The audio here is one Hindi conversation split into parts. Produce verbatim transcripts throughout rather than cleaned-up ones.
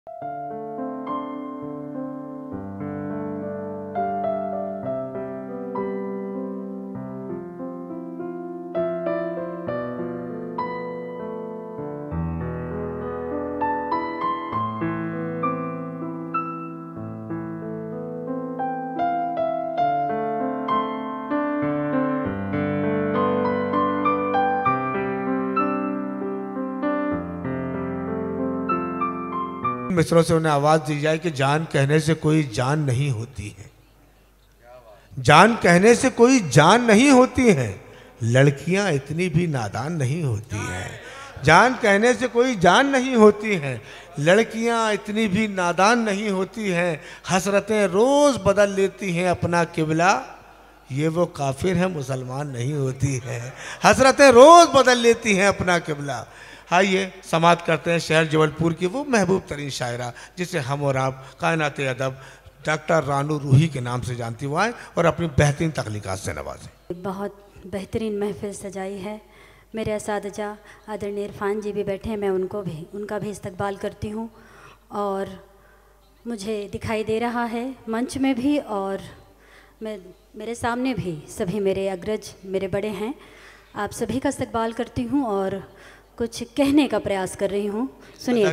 मित्रों से उन्हें आवाज दी जाए कि जान कहने से कोई जान नहीं होती है, जान कहने से कोई जान नहीं होती है, लड़कियां इतनी भी नादान नहीं होती हैं। जान कहने से कोई जान नहीं होती है, लड़कियां इतनी भी नादान नहीं होती हैं। हसरतें रोज बदल लेती हैं अपना किबला, ये वो काफिर है मुसलमान नहीं होती है। हसरतें रोज बदल लेती हैं अपना किबला। आइए समाप्त करते हैं शहर जबलपुर की वो महबूब तरीन शायरा जिसे हम और आप कायनात अदब डॉक्टर रानू रूही के नाम से जानती हुआ है और अपनी बेहतरीन तख्लीकात से नवाजें। बहुत बेहतरीन महफिल सजाई है। मेरे असातिज़ा आदरणीय इरफान जी भी बैठे हैं, मैं उनको भी उनका भी इस्तकबाल करती हूँ। और मुझे दिखाई दे रहा है मंच में भी और मैं मेरे सामने भी सभी मेरे अग्रज मेरे बड़े हैं, आप सभी का इस्तकबाल करती हूँ और कुछ कहने का प्रयास कर रही हूँ। सुनिए,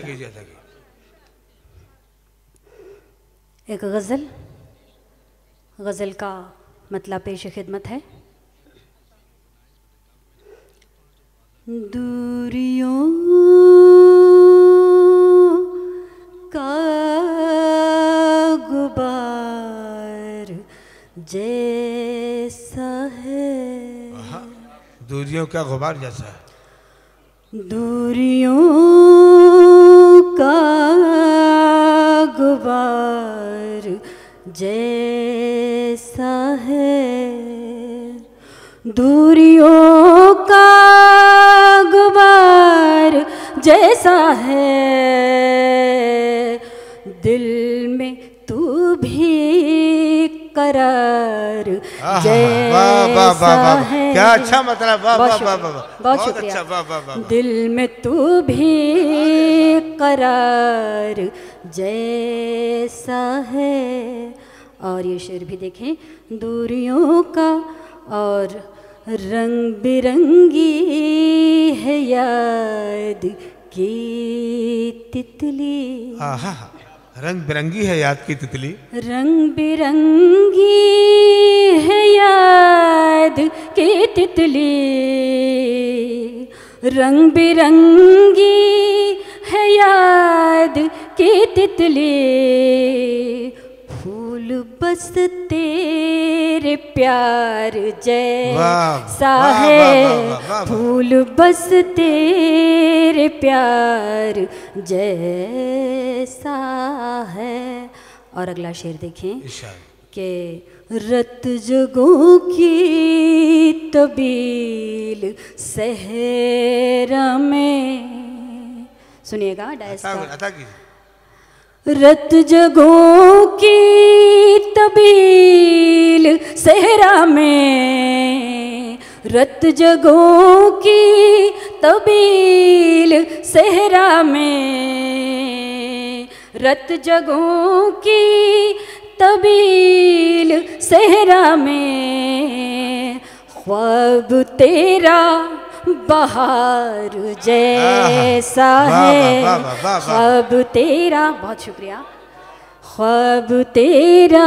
एक गज़ल गज़ल का मतलब पेश खिदमत है। दूरियों का गुबार जैसा है, दूरियों का गुबार जैसा है, दूरियों का गुबार जैसा है, दूरियों का गुबार जैसा है, दिल में तू भी करार जैसा है। क्या अच्छा मतलब, वाह वाह वाह वाह, बहुत शुक्रिया। दिल में तू भी करार जैसा है। और ये शेर भी देखें, दूरियों का और रंग बिरंगी है याद की तितली। हाँ हाँ, रंग बिरंगी है याद की तितली, रंग बिरंगी है याद की तितली, रंग बिरंगी है याद की तितली, फूल बस तेरे प्यार जैसा है, फूल बस तेरे प्यार जैसा है। और अगला शेर देखें कि रत जगों की तबील सहरा में, सुनिएगा डायस्टा, रत जगों की तबील सहरा में, रत जगों की तबील सहरा में, रत जगों की तबील सहरा में, ख्वाब तेरा बहार जैसा है, ख्वाब तेरा, बहुत शुक्रिया, ख्वाब तेरा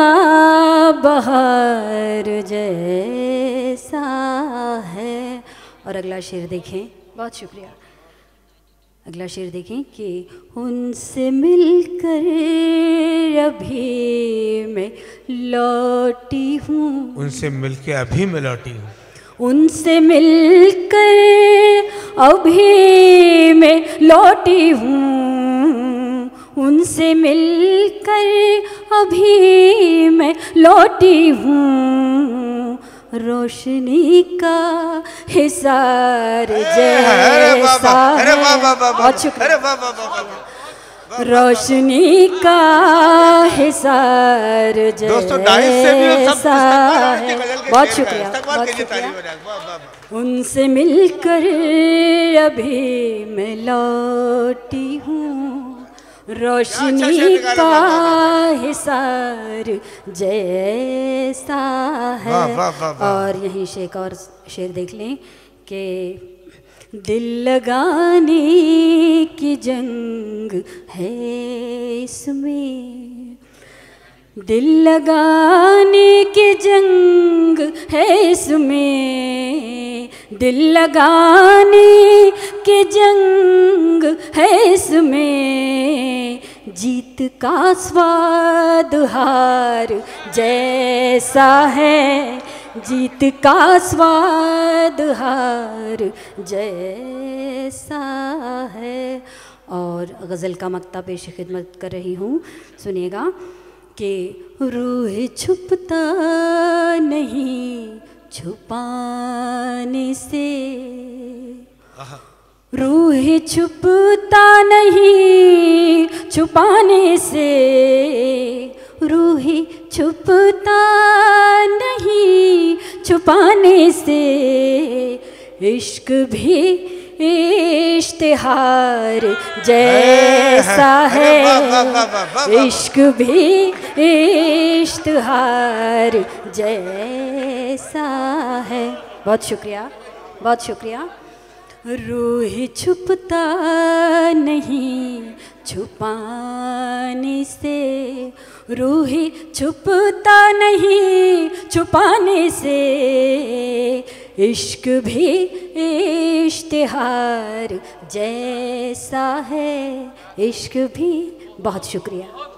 बहार जैसा है। और अगला शेर देखें, बहुत शुक्रिया, अगला शेर देखें कि उनसे मिलकर अभी मैं लौटी हूँ, उनसे मिलकर अभी मैं लौटी हूँ, उनसे मिलकर अभी मैं लौटी हूँ, उनसे मिलकर अभी मैं लौटी हूँ, रोशनी का हिसार जैसा है, बहुत शुक्रिया, रोशनी का हिसार जैसा है, बहुत शुक्रिया, बहुत शुक्रिया। उनसे मिलकर अभी मैं लौटी हूँ, रोशनी का हिसार जैसा है। वाह, वाह, वाह, वाह। और यहीं से एक और शेर देख लें कि दिल लगाने की जंग है इसमें, दिल लगाने की जंग है इसमें, दिल लगाने की जंग है इसमें, जीत का स्वाद हार जैसा है, जीत का स्वाद हार जैसा है। और गज़ल का मक्ता पेश खिदमत कर रही हूँ, सुनिएगा कि रूह छुपता नहीं छुपाने से, रूह छुपता नहीं छुपाने से, रूह छुपता नहीं छुपाने से, इश्क भी इश्तिहार जैसा है, इश्क भी इश्तिहार जैसा है। बहुत शुक्रिया, बहुत शुक्रिया। रूह छुपता नहीं छुपाने से, रूह छुपता नहीं छुपाने से, इश्क भी इश्तिहार जैसा है, इश्क भी। बहुत शुक्रिया।